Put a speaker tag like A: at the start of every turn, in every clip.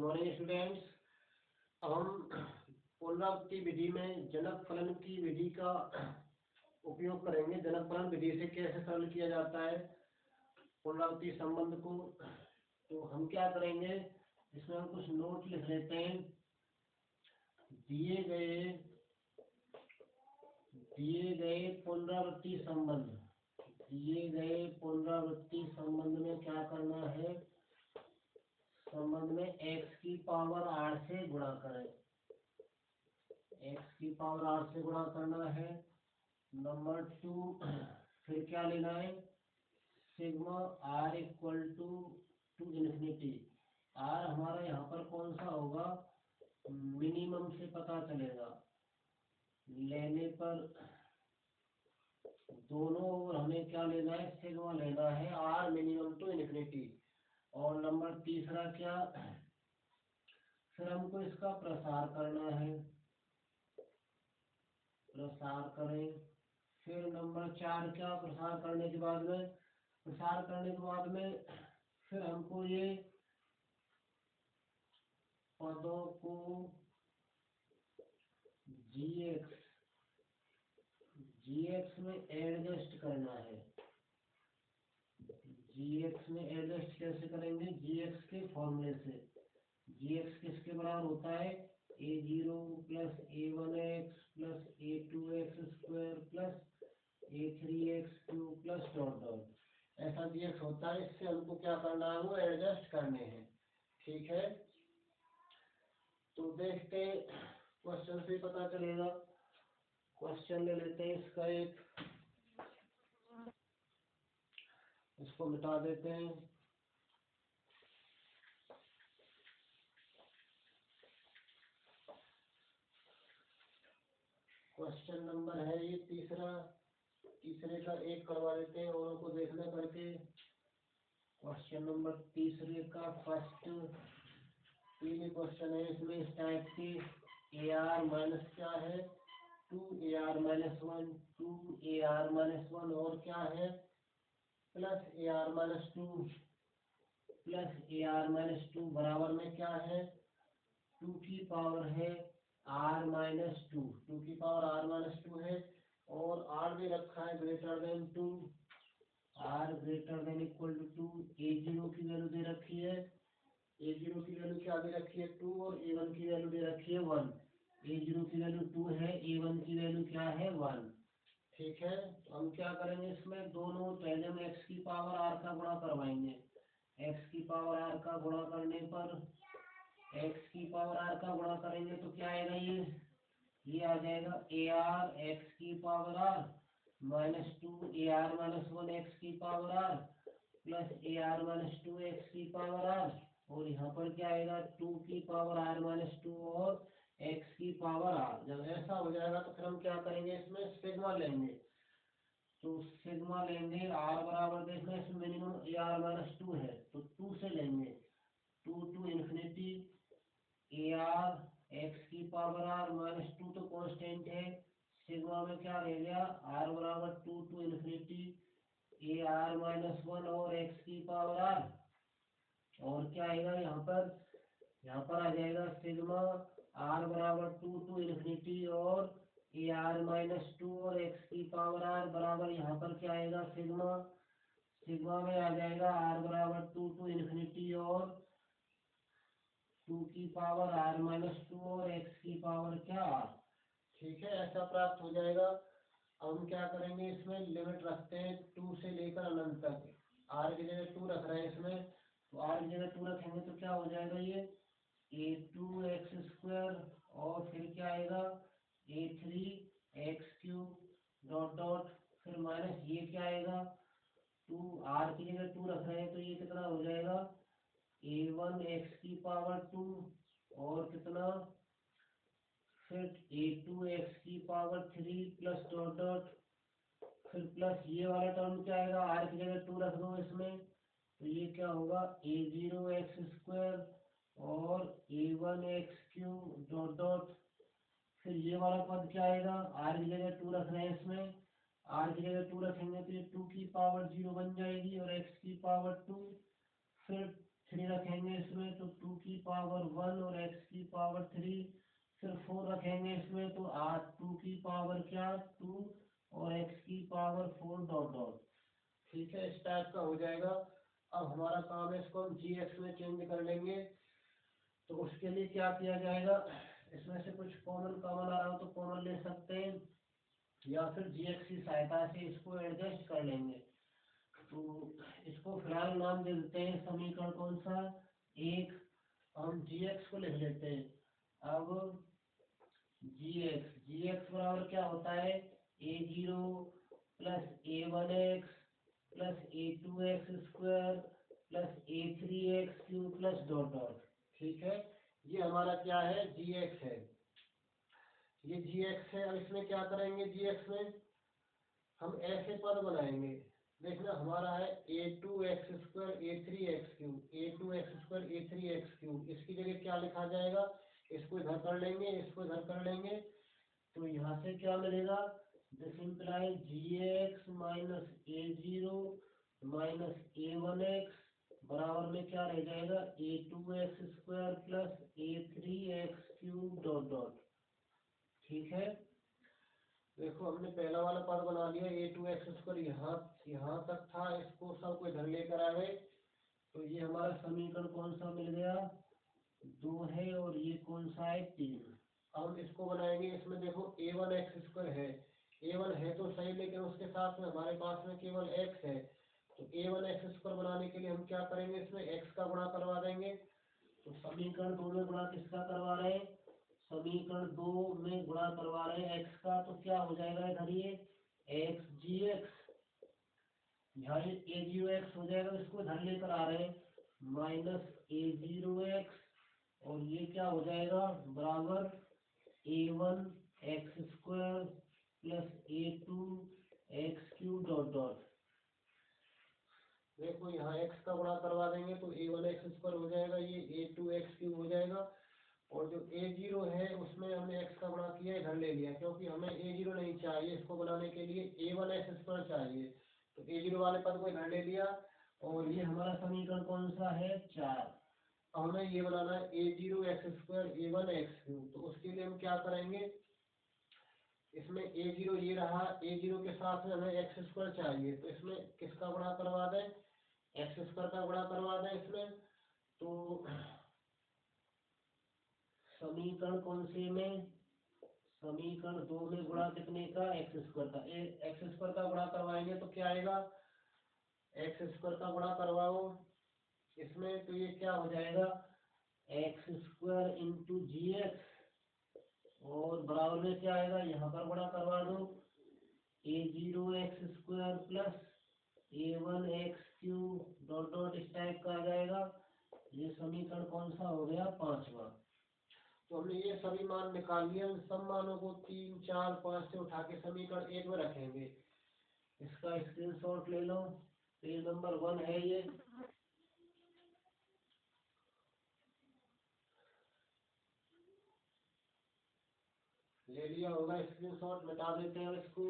A: Morning students. अब हम पुनरावृत्ति विधि में जनक फलन की विधि का उपयोग करेंगे। जनक फलन विधि से कैसे सरल किया जाता है पुनरावृत्ति संबंध को। तो हम क्या करेंगे, इसमें हम कुछ नोट लिख लेते हैं। दिए गए पुनरावृत्ति संबंध में क्या करना है, संबंध में x की पावर r से गुणा करें। x की पावर r से गुणा करना है। नंबर 2, फिर क्या लेना है, sigma r equal to infinity. r हमारा यहाँ पर कौन सा होगा, मिनिमम से पता चलेगा। लेने पर दोनों ओर हमें क्या लेना है, सिग्मा लेना है, r मिनिमम टू इन्फिनिटी। और नंबर तीसरा क्या, फिर हमको इसका प्रसार करना है, प्रसार करें। फिर नंबर 4 क्या, प्रसार करने के बाद में फिर हमको ये पदों को gx में एडजस्ट करना है। gx में एडजस्ट कैसे करेंगे, gx के फॉर्मूले से। gx किसके बराबर होता है, a0 plus a1x plus a2x square plus a3x cube plus dot dot. ऐसा gx होता है। इससे हमको क्या करना है, वो एडजस्ट करने हैं। ठीक है, तो देखते क्वेश्चन से पता चलेगा। क्वेश्चन ले लेते हैं इसका एक, इसको मिटा देते हैं। क्वेश्चन नंबर है ये तीसरे का एक करवा देते हैं और उनको देखना करके। क्वेश्चन नंबर तीसरे का फर्स्ट 3 क्वेश्चन है इसमें इस टाइप के। AR माइनस क्या है, 2AR माइनस 1, 2AR माइनस 1 और क्या है, plus AR minus 2 plus AR minus 2 बराबर में क्या है, 2 की पावर है R माइनस 2, 2 की पावर R माइनस 2 है। और R भी रखा है greater than 2, R greater than equal to 2। A0 की वैल्यू दे रखी है, A0 की वैल्यू क्या दे रखी है, 2, और A1 की वैल्यू दे रखी है 1। A0 की वैल्यू 2 है, A1 की वैल्यू क्या है, 1। ठीक है, तो हम क्या करेंगे, इसमें दोनों पहले हम x की पावर r का गुणा करवाएंगे। x की पावर r का गुणा करने पर x की पावर r का गुणा करेंगे तो क्या आएगा, ये आ जाएगा AR x की power r minus 2 AR minus 1 x की power r plus AR minus 2 x की पावर r। और यहाँ पर क्या आएगा, 2 की पावर r माइनस 2 और x की पावर r। जब ऐसा हो जाएगा तो फिर हम क्या करेंगे, इसमें सिग्मा लेंगे। तो सिग्मा लेंगे, r बराबर देखना, इसमें मिनिमम AR माइनस 2 है तो 2 से लेंगे, 2 टू इन्फिनिटी AR x की पावर r माइनस 2 तो कांस्टेंट है। सिग्मा में क्या रह गया, r बराबर 2 टू इन्फिनिटी AR माइनस 1 और x की पावर r। और क्या आएगा, यहाँ पर आ जाएगा सिग्मा r बराबर 2 टू इन्फिनिटी और AR माइनस 2 और x की पावर r बराबर, यहाँ पर क्या आएगा, सिग्मा में आ जाएगा r बराबर 2 टू इन्फिनिटी और 2 की पावर r माइनस 2 और x की पावर क्या r। ठीक है, ऐसा प्राप्त हो जाएगा। अब हम क्या करेंगे, इसमें लिमिट रखते हैं 2 से लेकर अनंत तक। r की जगह 2 रख रहे हैं इसमें, तो r की जगह 2 रखेंगे तो क्या हो जाएगा, ये a2x स्क्वायर और फिर क्या आएगा a3x क्यूब डॉट डॉट, फिर माइनस ये क्या आएगा 2, r की जगह 2 रख रहे हैं तो ये कितना हो जाएगा a1x की पावर 2 और कितना, फिर a2x की पावर 3 प्लस डॉट डॉट, फिर प्लस ये वाला टर्म क्या आएगा, r की जगह 2 रख दो इसमें तो ये क्या होगा a0x स्क्वायर और a1x क्यूब डॉट डॉट, फिर ये वाला पद क्या आएगा, r की जगह 2 रख रहे हैं इसमें, r की जगह 2 रखेंगे तो ये 2 की पावर 0 बन जाएगी और x की पावर 2, फिर 3 रखेंगे इसमें तो 2 की पावर 1 और x की पावर 3, फिर 4 रखेंगे इसमें तो 2 की पावर क्या 2 और x की पावर 4 डॉट डॉट। ठीक है, इस टाइप का हो जाएगा। अब हमारा काम है इसको हम gx में चेंज कर लेंगे। तो उसके लिए क्या किया जाएगा, इसमें से कुछ कॉमन आ रहा हो तो कॉमन ले सकते हैं, या फिर gx की सहायता से इसको एडजस्ट कर लेंगे। तो इसको फिलहाल नाम दे देते हैं समीकरण कौन सा, एक। हम gx को लिख लेते हैं। अब gx बराबर क्या होता है, a0 plus a1x plus a2x square plus a3x cube plus dot dot. ठीक है, ये हमारा क्या है, gx है, ये gx है। अब इसमें क्या करेंगे, gx में हम ऐसे पद बनाएंगे। देखना हमारा है a2x square a3x cube, a2x square a3x cube. इसकी जगह क्या लिखा जाएगा, इसको इधर कर लेंगे, इसको इधर कर लेंगे, तो यहाँ से क्या मिलेगा, this implies gx minus a0 minus a1x बराबर में क्या रह जाएगा, a2x square plus a3x cube dot dot. ठीक है, देखो हमने पहला वाला पद बना लिया, a2x स्क्वायर यहाँ तक था, इसको सबको इधर लेकर आ गए, तो ये हमारा समीकरण कौन सा मिल गया, 2 है, और ये कौन सा है, 3। अब हम इसको बनाएंगे। इसमें देखो a1x स्क्वायर है, a1 है तो सही, लेकिन उसके साथ में हमारे पास में केवल x है, तो a1x स्क्वायर बनाने के लिए हम क्या करेंगे, इसमें x का गुणा करवा देंगे। तो समीकरण 2 में गुणा किसका करवा रहे हैं, समीकरण 2 में गुणा करवा रहे हैं x का, तो क्या हो जाएगा इधर ये x gx, यहाँ ये a0x हो जाएगा, इसको इधर लेकर आ रहे हैं माइनस a0x, और ये क्या हो जाएगा बराबर a1x square plus a2x cube dot dot. देखो यहाँ x का गुणा करवा देंगे तो a1x स्क्वायर हो जाएगा, ये a2x क्यूब हो जाएगा, और जो a0 है उसमें हमने x का गुणा किया, इधर ले लिया, क्योंकि हमें a0 नहीं चाहिए, इसको बनाने के लिए a1x स्क्वायर चाहिए, तो a0 वाले पद को इधर ले लिया। और ये हमारा समीकरण कौन सा है, 4। हमें ये बनाना है a0x स्क्वायर a1x क्यूब, तो उसके लिए हम क्या करेंगे, इसमें a0 ये रहा, a0 के साथ में हमें x स्क्वायर चाहिए, तो इसमें किसका गुणा करवा दें, x स्क्वायर का गुणा करवा दें इसमें। तो समीकरण कौन से में, समीकरण 2 में गुणा कितने का, x स्क्वायर का, x स्क्वायर का गुणा करवाएंगे तो क्या आएगा, x स्क्वायर का गुणा करवाओ इसमें, तो ये क्या हो जाएगा x स्क्वायर इंटू gx, और बराबर में क्या आएगा, यहाँ पर गुणा करवा दो a0x square plus a1x cube dot dot, इस टाइप का आ जाएगा। ये समीकरण कौन सा हो गया, 5वां। तो हमने ये सभी मान निकाल लिए, उन सब मानों को 3, 4, 5 से उठा के समीकरण 1 में रखेंगे। इसका स्क्रीनशॉट ले लो, पेज नंबर 1 है ये। ले लिया होगा स्क्रीनशॉट, मिटा देते हैं इसको।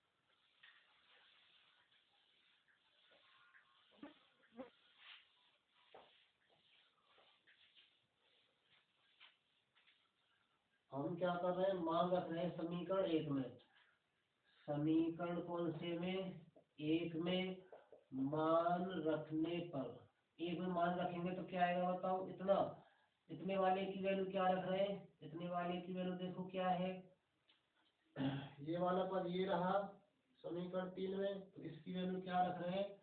A: हम क्या कर रहे हैं, मान रख रहे हैं समीकरण 1 में, समीकरण कौन से में, 1 में मान रखने पर, 1 में मान रखेंगे तो क्या आएगा बताओ, इतना, इतने वाले की वैल्यू क्या रख रहे हैं, इतने वाले की वैल्यू देखो क्या है, ये वाला पद ये रहा समीकरण 3 में, तो इसकी वैल्यू क्या रख रहे हैं,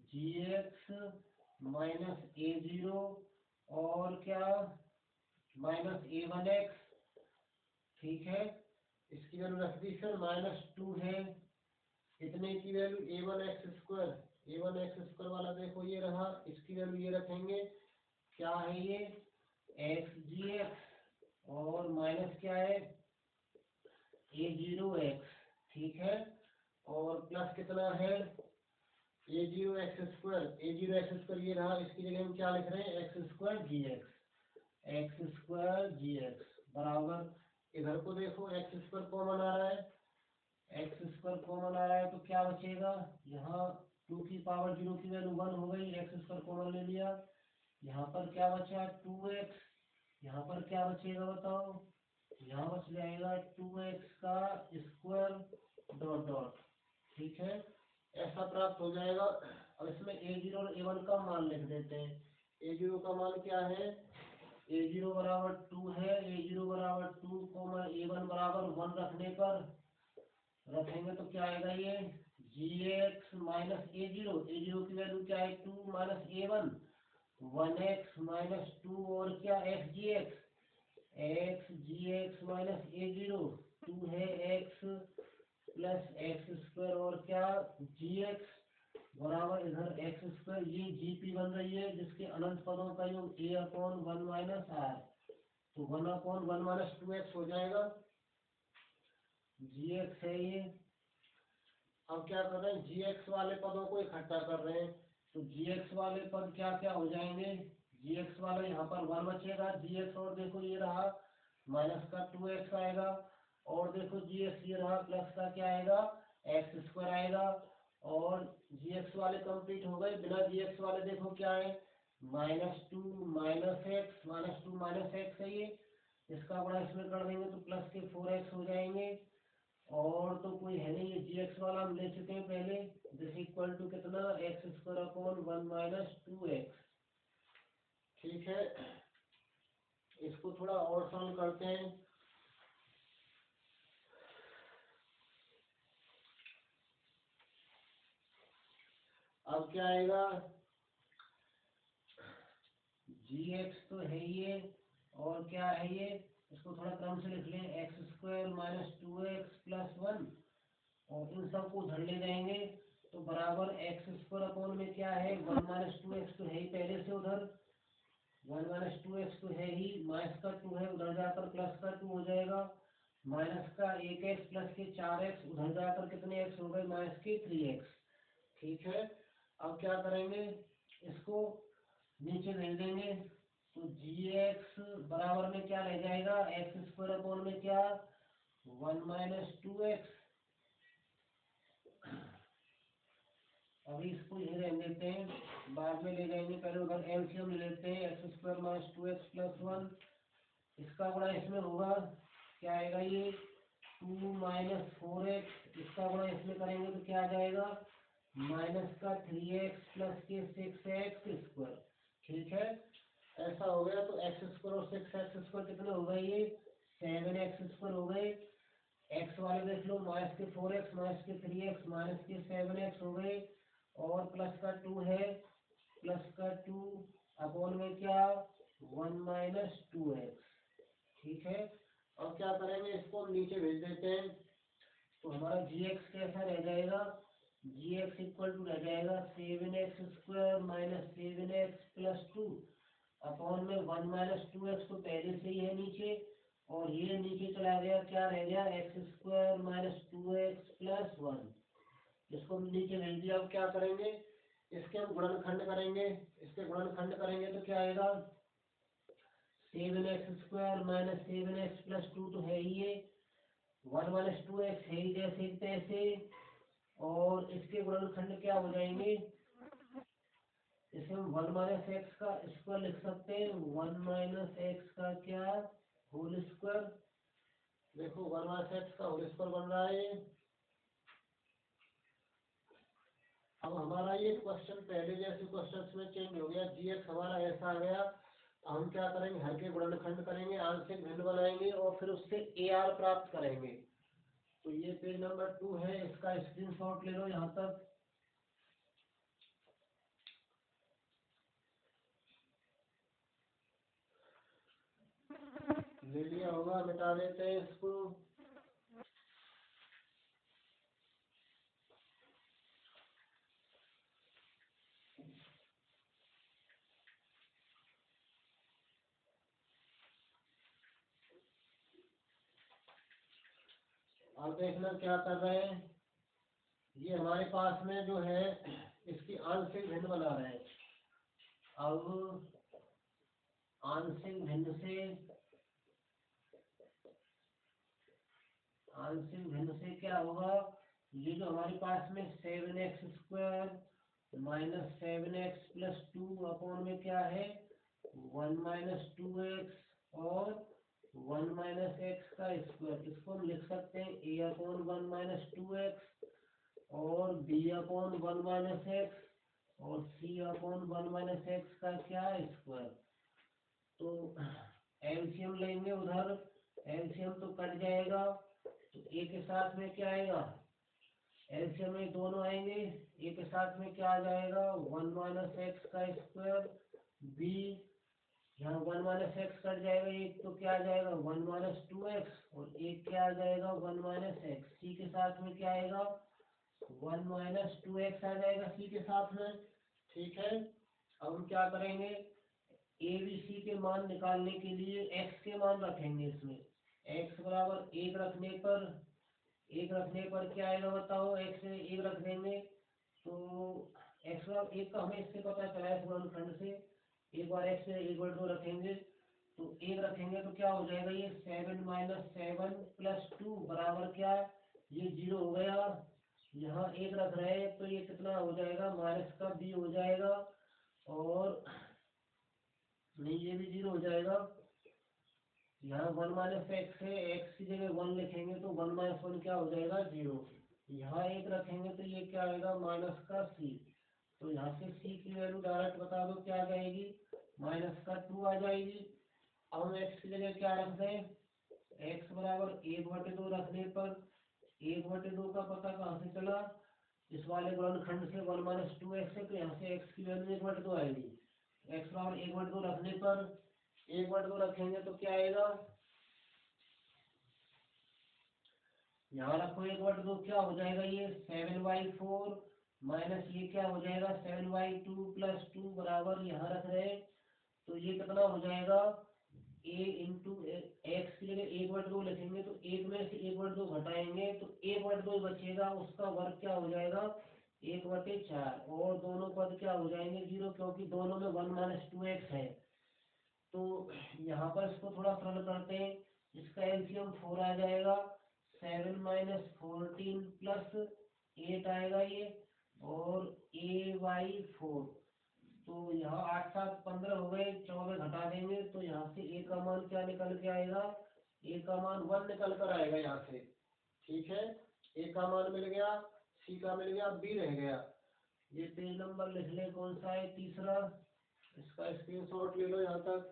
A: gx माइनस a0 और क्या माइनस a1x। ठीक है, इसकी वैल्यू रख दी, फिर -2 है, इतने की वैल्यू a1x स्क्वायर वाला देखो ये रहा, इसकी वैल्यू ये रखेंगे, क्या है ये xgx, और माइनस क्या है a0x। ठीक है, और प्लस कितना है a0x स्क्वायर ये रहा, इसकी जगह हम क्या लिख रहे हैं, x स्क्वायर gx बराबर, इधर को देखो x स्क्वायर कॉमन आ रहा है, तो क्या बचेगा, यहाँ 2 की पावर 0 की वैल्यू 1 हो गई, x स्क्वायर कॉमन ले लिया, यहाँ पर क्या बचा 2x, यहाँ पर क्या बचेगा बताओ, यहाँ बच जाएगा 2x का स्क्वायर डॉट डॉट। ठीक है, ऐसा प्राप्त हो जाएगा। अब इसमें a0 और a1 का मान लिख देते हैं। a0 का मान क्या है, a0 बराबर 2 है, a0 बराबर 2, a1 बराबर 1 रखने पर रखेंगे तो क्या आएगा, ये gx माइनस a0, a0 की वैल्यू क्या है 2 माइनस a1, 1x माइनस 2 और क्या x gx, x gx minus a0, 2 है x प्लस एक्स स्क्वायर और क्या gx बराबर इधर एक्स स्क्वायर, ये gp बन रही है जिसके अनंत पदों का योग a/1 माइनस r, तो 1/1 माइनस 2x हो जाएगा, gx है ये। अब क्या कर रहे हैं, gx वाले पदों को इकट्ठा कर रहे हैं, तो gx वाले पद क्या क्या हो जाएंगे, gx वाला यहाँ पर 1 बचेगा gx, और देखो ये रहा माइनस का 2x आएगा, और देखो gx ये रहा प्लस का क्या आएगा एक्स स्क्वायर आएगा, और gx वाले कंप्लीट हो गए। बिना gx वाले देखो क्या है -2 माइनस एक्स है ये, इसका बड़ा इसमें कर देंगे तो प्लस के 4x हो जाएंगे, और तो कोई है नहीं, ये gx वाला हम ले चुके हैं पहले, दिस इक्वल टू कितना x square upon 1 minus 2x। ठीक है, इसको थोड़ा और सॉल्व करते हैं। अब क्या आएगा, gx तो है ये, और क्या है ये, इसको थोड़ा क्रम से लिख लें, x square minus 2x plus 1, और इन सबको उधर ले जाएंगे तो बराबर एक्स स्क्वायर अपॉन में क्या है 1 माइनस 2x तो है ही पहले से उधर, 1 माइनस 2x तो है ही, माइनस का 2 है उधर जाकर प्लस का 2 हो जाएगा, माइनस का 1x प्लस के 4x उधर जाकर कितने x हो गए माइनस के 3x। ठीक है, अब क्या करेंगे, इसको नीचे भेज देंगे, तो gx बराबर में क्या रह जाएगा एक्स स्क्वायर अपॉन में क्या 1 माइनस 2x। अभी इसको यही रहने देते हैं, बाद में ले जाएंगे, पहले उधर एलसीएम ले लेते हैं, x square minus 2x plus 1, इसका बड़ा इसमें होगा क्या आएगा ये 2 माइनस 4x, इसका बड़ा इसमें करेंगे तो क्या आ जाएगा माइनस का 3x प्लस के 6x स्क्वायर। ठीक है, ऐसा हो गया, तो एक्स स्क्वायर और 6x स्क्वायर कितने हो गए, ये 7x स्क्वायर हो गए, एक्स वाले देख लो माइनस के 4x माइनस के 3x माइनस के 7x हो गए, और प्लस का 2 है, प्लस का 2 अपॉन में क्या 1 माइनस 2x। ठीक है, अब क्या करेंगे, इसको नीचे भेज देते हैं, तो हमारा gx कैसा रह जाएगा, gx इक्वल टू रह जाएगा 7x square minus 7x plus 2 upon में 1 माइनस 2x तो पहले से ही है नीचे, और ये नीचे चला गया, क्या रह गया x square minus 2x plus 1, इसको नीचे भेज दिया। अब क्या करेंगे, इसके हम गुणनखंड करेंगे, इसके गुणनखंड करेंगे तो क्या आएगा 7x square minus 7x plus 2 तो है ही ये, 1 माइनस 2x है ही जैसे तैसे, और इसके गुणनखंड क्या हो जाएंगे, इसमें 1 माइनस एक्स का स्क्वायर लिख सकते हैं, 1 माइनस एक्स का क्या होल स्क्वायर, देखो 1 माइनस एक्स का होल स्क्वायर बन रहा है। अब हमारा ये क्वेश्चन पहले जैसे क्वेश्चन में चेंज हो गया, जीएक्स हमारा ऐसा आ गया, हम क्या करेंगे हर के गुणनखंड करेंगे, आंशिक भिन्न बनाएंगे और फिर उससे ए आर प्राप्त करेंगे। तो ये पेज नंबर 2 है, इसका स्क्रीनशॉट ले लो यहाँ तक। ले लिया होगा, मिटा देते हैं इसको। अब देखना क्या कर रहे हैं, ये हमारे पास में जो है इसकी आंशिक भिन्न बना रहे हैं। अब आंशिक भिन्न से क्या होगा, ये जो हमारे पास में 7x square minus 7x plus 2 upon में क्या है 1 माइनस 2x और 1 माइनस एक्स का स्क्वायर। इसको हम लिख सकते हैं a अपॉन 1 माइनस 2x और b अपॉन 1 माइनस एक्स और c अपॉन 1 माइनस एक्स का क्या स्क्वायर। तो एलसीएम लेंगे, उधर एलसीएम तो कट जाएगा, तो a के साथ में क्या आएगा, एलसीएम में दोनों आएंगे, a के साथ में क्या आ जाएगा 1 माइनस एक्स का स्क्वायर, b यहाँ 1 माइनस एक्स कट जाएगा, एक तो क्या आ जाएगा 1 माइनस 2x और एक क्या आ जाएगा 1 माइनस एक्स। सी के साथ में क्या आएगा 1 माइनस 2x आ जाएगा सी के साथ में। ठीक है, अब हम क्या करेंगे, ए बी सी के मान निकालने के लिए x के मान रखेंगे। इसमें x बराबर 1 रखने पर क्या आएगा बताओ, x से 1 रख देंगे तो x बराबर 1 का हमें इससे पता चला है गुणनखंड से। एक बार x से 1/2 रखेंगे तो 1 रखेंगे तो क्या हो जाएगा, ये 7 माइनस 7 प्लस 2 बराबर क्या, ये 0 हो गया। यहाँ 1 रख रहे हैं तो ये कितना हो जाएगा, माइनस का b हो जाएगा, और नहीं ये भी 0 हो जाएगा। यहाँ 1 माइनस एक्स है, एक्स की जगह 1 लिखेंगे तो 1 माइनस 1 क्या हो जाएगा 0। यहाँ 1 रखेंगे तो ये क्या आएगा माइनस का c। तो यहाँ से c की वैल्यू डायरेक्ट बता दो क्या आ जाएगी, माइनस का 2 आ जाएगी। अब हम x की जगह क्या रख दें, x बराबर 1/2 रखने पर 1/2 का पता कहाँ से चला, इस वाले गुणनखंड से 1 माइनस 2x है, तो यहाँ से x की वैल्यू 1/2 आएगी। x बराबर 1/2 रखने पर 1/2 रखेंगे तो क्या आएगा, यहाँ रखो 1/2 क्या हो जाएगा, ये 7/4 माइनस ये क्या हो जाएगा 7/2 प्लस 2 बराबर यहाँ रख रहे हैं तो ये कितना हो जाएगा, a इंटू एक्स की जगह 1/2 लिखेंगे तो 1 में से 1/2 घटाएंगे तो 1/2 बचेगा, उसका वर्ग क्या हो जाएगा 1/4 और दोनों पद क्या हो जाएंगे 0, क्योंकि दोनों में 1 माइनस 2x है। तो यहाँ पर इसको थोड़ा सरल करते हैं, इसका एलसीएम 4 आ जाएगा, 7 माइनस 14 प्लस 8 आएगा ये, और a/4। तो यहाँ 8 7 15 हो गए, 14 घटा देंगे तो यहाँ से a का मान क्या निकल के आएगा, a का मान 1 निकल कर आएगा यहाँ से। ठीक है, a का मान मिल गया, c का मिल गया, b रह गया। ये पेज नंबर लिख ले कौन सा है, तीसरा, इसका स्क्रीनशॉट ले लो यहाँ तक।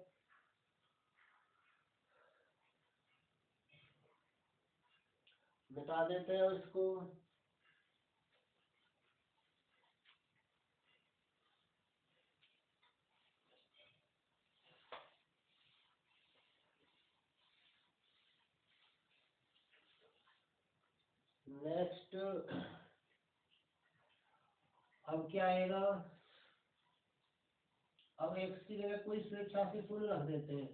A: मिटा देते हैं इसको। नेक्स्ट अब क्या आएगा, अब x की जगह कोई स्वेच्छा से शून्य रख देते हैं।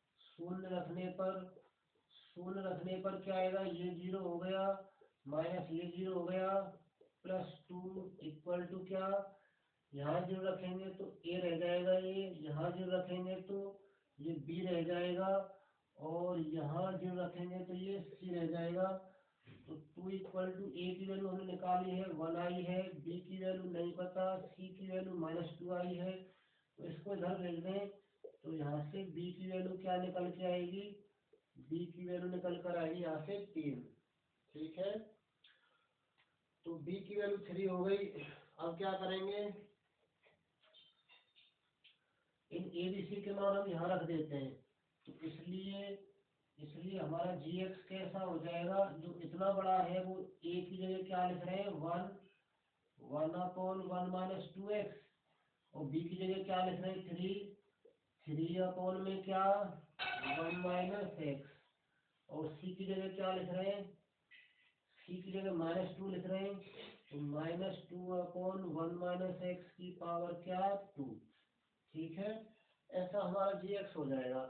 A: शून्य रखने पर क्या आएगा, ये 0 हो गया, माइनस ये 0 हो गया, प्लस 2 इक्वल टू क्या, यहाँ 0 रखेंगे तो a रह जाएगा, ये यहाँ 0 रखेंगे तो ये b रह जाएगा, और यहाँ 0 रखेंगे तो ये c रह जाएगा। तो 2 इक्वल टू a की वैल्यू हमने निकाली है 1 आई है, b की वैल्यू नहीं पता, c की वैल्यू -2 आई है, तो इसको इधर भेज दें तो यहाँ से b की वैल्यू क्या निकल के आएगी, b की वैल्यू निकल कर आएगी यहाँ से 3। ठीक है, तो b की वैल्यू 3 हो गई। अब क्या करेंगे, इन एबीसी के मान हम यहाँ रख देते हैं, तो इसलिए हमारा gx कैसा हो जाएगा, जो इतना बड़ा है वो a की जगह क्या लिख रहे हैं 1 अपॉन 1 माइनस 2x, और b की जगह क्या लिख रहे हैं 3 अपॉन में क्या 1 माइनस एक्स, और c की जगह क्या लिख रहे हैं, c की जगह -2 लिख रहे हैं, तो -2 अपॉन 1 माइनस एक्स की पावर क्या 2। ठीक है, ऐसा हमारा gx हो जाएगा।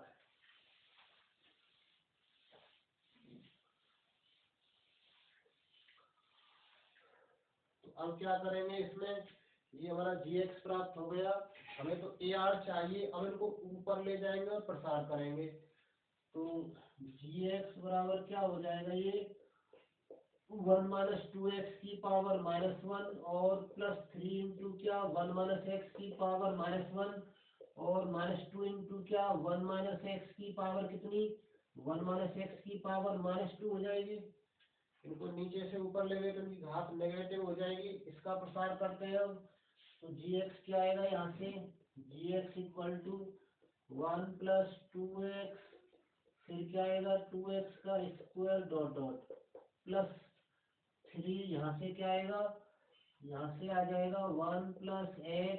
A: अब क्या करेंगे इसमें, ये हमारा gx प्राप्त हो गया, हमें तो ar चाहिए। अब इनको ऊपर ले जाएंगे और प्रसार करेंगे तो gx बराबर क्या हो जाएगा, ये 1 माइनस 2x की पावर -1 और प्लस 3 इंटू क्या 1 माइनस एक्स की पावर -1 और -2 इंटू क्या 1 माइनस एक्स की पावर कितनी 1 माइनस एक्स की पावर -2 हो जाएगी। इनको नीचे से ऊपर ले गए तो इनकी घात नेगेटिव हो जाएगी। इसका प्रसार करते हैं हम तो gx क्या आएगा यहाँ से gx equal to 1 plus 2x फिर क्या आएगा 2x का स्क्वायर डॉट डॉट प्लस 3 यहाँ से क्या आएगा यहाँ से आ जाएगा 1 plus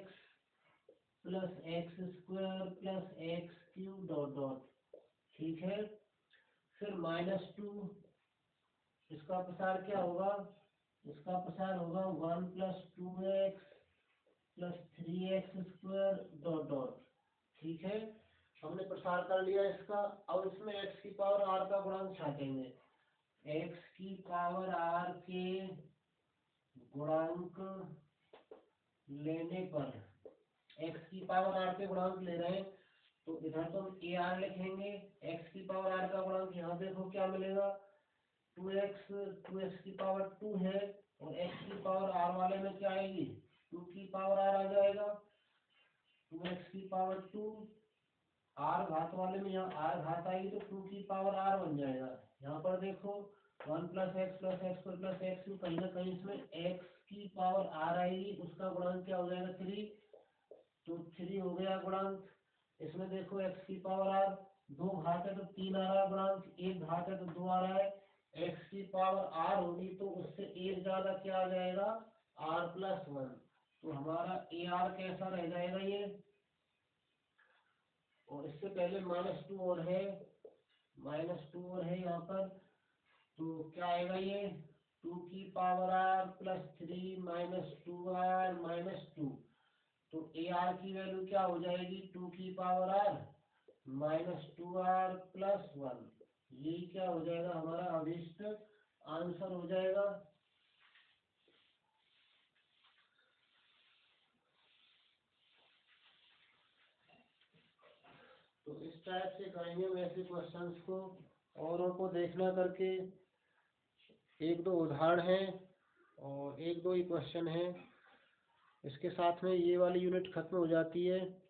A: x square plus x cube dot dot. ठीक है, फिर -2 इसका प्रसार क्या होगा इसका प्रसार होगा 1 plus 2x plus 3x square dot dot. ठीक है, हमने प्रसार कर लिया इसका। अब इसमें x की पावर r का गुणांक छाटेंगे। x की पावर r के गुणांक लेने पर x की पावर r के गुणांक ले रहे हैं तो इधर तो हम ar लिखेंगे। x की पावर r का गुणांक यहाँ देखो क्या मिलेगा 2x की पावर 2 है और x की पावर r वाले में क्या आएगी 2 की पावर r आ जाएगा। 2x की पावर 2 r घात वाले में यहाँ r घात आएगी तो 2 की पावर r बन जाएगा। यहाँ पर देखो 1 प्लस एक्स प्लस एक्स कहीं ना कहीं इसमें x की पावर r आएगी उसका गुणांक क्या हो जाएगा 3 तो 3 हो गया गुणांक। इसमें देखो x की पावर r 2 घात है तो 3 आ रहा है गुणांक, 1 घात है तो 2 आ रहा है। x की पावर r होगी तो उससे एक ज्यादा क्या आ जाएगा r प्लस 1 तो हमारा ar कैसा रह जाएगा ये। और इससे पहले -2 और है यहाँ पर तो क्या आएगा ये 2 की पावर r प्लस 3 -2r -2 तो ar की वैल्यू क्या हो जाएगी 2 की पावर r -2r प्लस 1 यही क्या हो जाएगा हमारा अभिष्ट आंसर हो जाएगा। तो इस टाइप से करेंगे वैसे क्वेश्चंस को औरों को देखना करके। एक दो उदाहरण है और एक दो ही क्वेश्चन है। इसके साथ में ये वाली यूनिट खत्म हो जाती है।